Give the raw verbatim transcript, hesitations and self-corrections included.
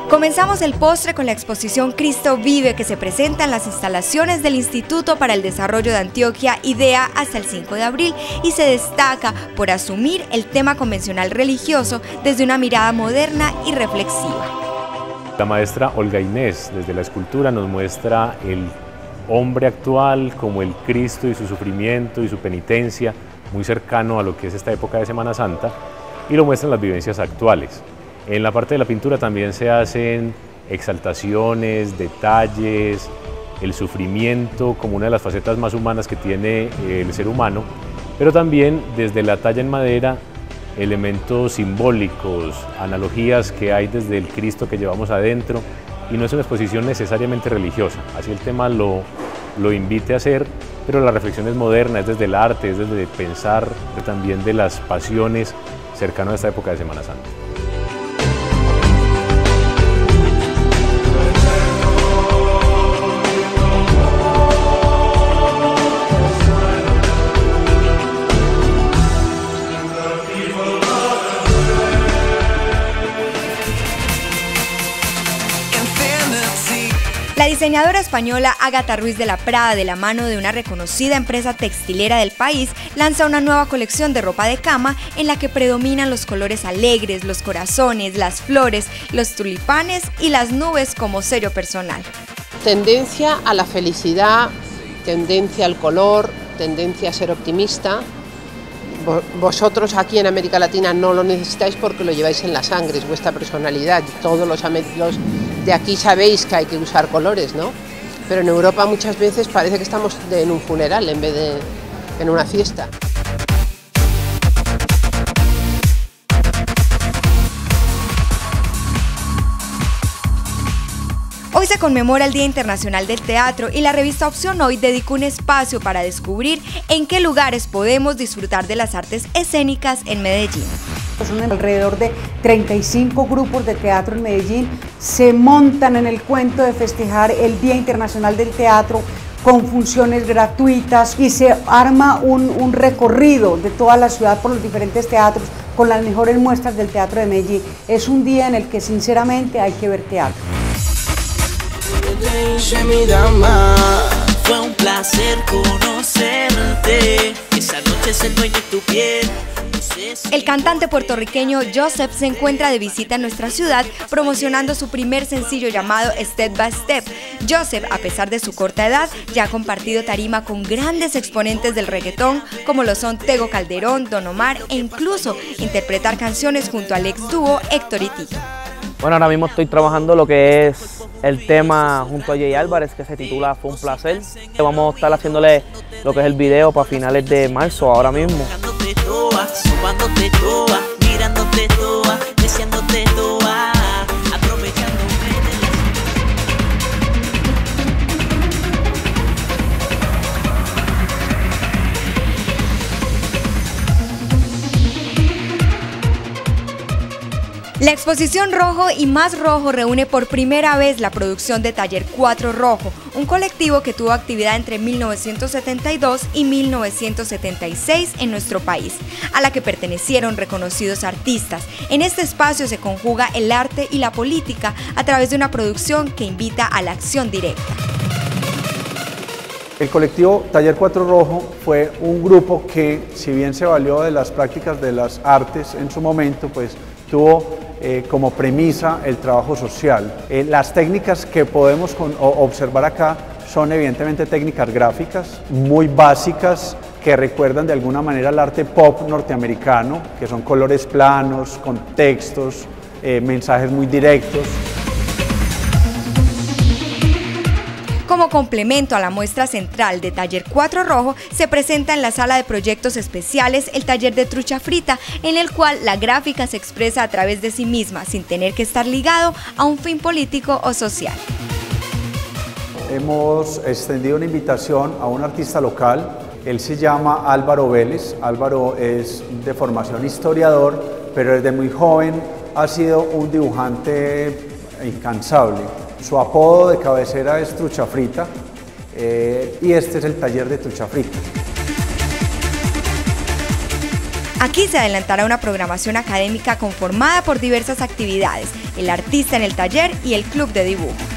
Comenzamos el postre con la exposición Cristo Vive, que se presenta en las instalaciones del Instituto para el Desarrollo de Antioquia, IDEA, hasta el cinco de abril, y se destaca por asumir el tema convencional religioso desde una mirada moderna y reflexiva. La maestra Olga Inés, desde la escultura, nos muestra el hombre actual como el Cristo y su sufrimiento y su penitencia, muy cercano a lo que es esta época de Semana Santa, y lo muestran las vivencias actuales. En la parte de la pintura también se hacen exaltaciones, detalles, el sufrimiento como una de las facetas más humanas que tiene el ser humano, pero también desde la talla en madera, elementos simbólicos, analogías que hay desde el Cristo que llevamos adentro, y no es una exposición necesariamente religiosa, así el tema lo, lo invite a hacer, pero la reflexión es moderna, es desde el arte, es desde pensar también de las pasiones cercanas a esta época de Semana Santa. La diseñadora española Ágata Ruiz de la Prada, de la mano de una reconocida empresa textilera del país, lanza una nueva colección de ropa de cama en la que predominan los colores alegres, los corazones, las flores, los tulipanes y las nubes como sello personal. Tendencia a la felicidad, tendencia al color, tendencia a ser optimista. Vosotros aquí en América Latina no lo necesitáis porque lo lleváis en la sangre, es vuestra personalidad. Todos los los de aquí sabéis que hay que usar colores, ¿no? Pero en Europa muchas veces parece que estamos en un funeral en vez de en una fiesta. Hoy se conmemora el Día Internacional del Teatro y la revista Opción Hoy dedicó un espacio para descubrir en qué lugares podemos disfrutar de las artes escénicas en Medellín. Son alrededor de treinta y cinco grupos de teatro en Medellín, se montan en el cuento de festejar el Día Internacional del Teatro con funciones gratuitas y se arma un, un recorrido de toda la ciudad por los diferentes teatros con las mejores muestras del teatro de Medellín. Es un día en el que sinceramente hay que ver teatro. Mi dama, fue un placer conocerte. Esa noche se dueño en tu piel. El cantante puertorriqueño Joseph se encuentra de visita en nuestra ciudad promocionando su primer sencillo llamado Step by Step. Joseph, a pesar de su corta edad, ya ha compartido tarima con grandes exponentes del reggaetón como lo son Tego Calderón, Don Omar e incluso interpretar canciones junto al ex dúo Héctor y Tito. Bueno, ahora mismo estoy trabajando lo que es el tema junto a Jay Álvarez, que se titula Fue un placer. Vamos a estar haciéndole lo que es el video para finales de marzo, ahora mismo. La exposición Rojo y Más Rojo reúne por primera vez la producción de Taller cuatro Rojo, un colectivo que tuvo actividad entre mil novecientos setenta y dos y mil novecientos setenta y seis en nuestro país, a la que pertenecieron reconocidos artistas. En este espacio se conjuga el arte y la política a través de una producción que invita a la acción directa. El colectivo Taller cuatro Rojo fue un grupo que, si bien se valió de las prácticas de las artes en su momento, pues tuvo eh, como premisa el trabajo social. Eh, las técnicas que podemos con, o, observar acá son evidentemente técnicas gráficas muy básicas que recuerdan de alguna manera el arte pop norteamericano, que son colores planos, con textos, eh, mensajes muy directos. Como complemento a la muestra central de Taller cuatro Rojo, se presenta en la sala de proyectos especiales el taller de trucha frita, en el cual la gráfica se expresa a través de sí misma, sin tener que estar ligado a un fin político o social. Hemos extendido una invitación a un artista local, él se llama Álvaro Vélez. Álvaro es de formación historiador, pero desde muy joven ha sido un dibujante incansable. Su apodo de cabecera es Trucha Frita eh, y este es el taller de Trucha Frita. Aquí se adelantará una programación académica conformada por diversas actividades, el artista en el taller y el club de dibujo.